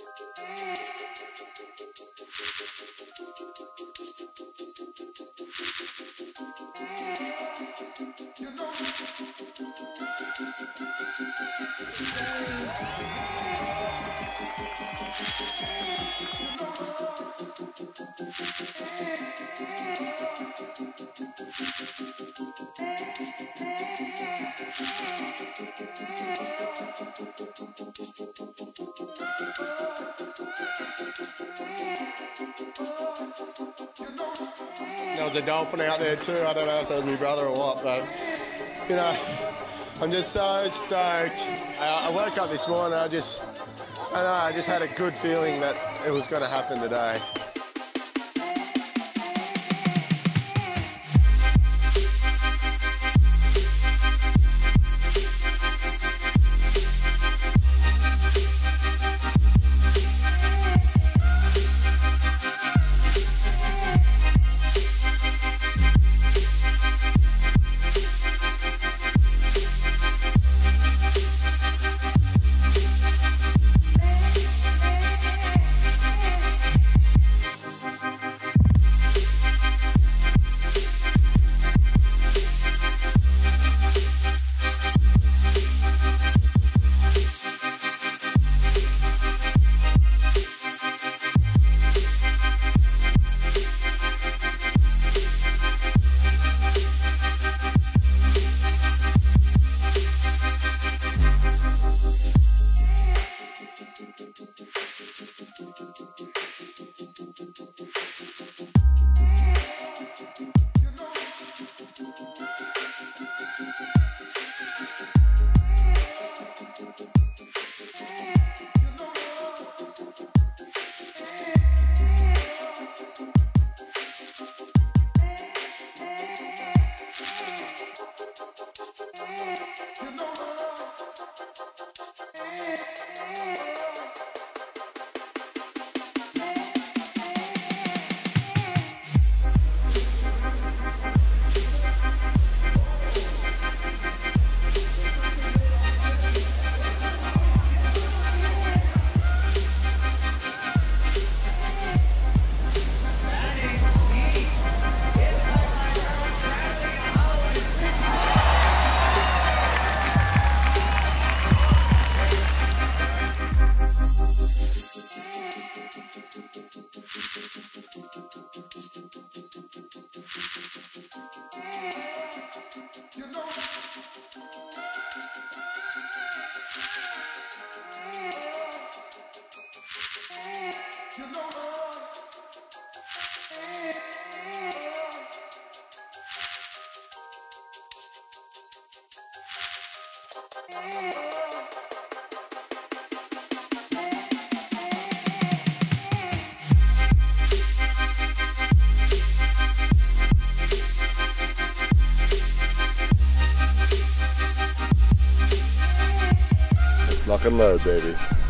There was a dolphin out there too. I don't know if it was my brother or what, but you know, I'm just so stoked. I woke up this morning, I just had a good feeling that it was going to happen today. Lock and load, baby.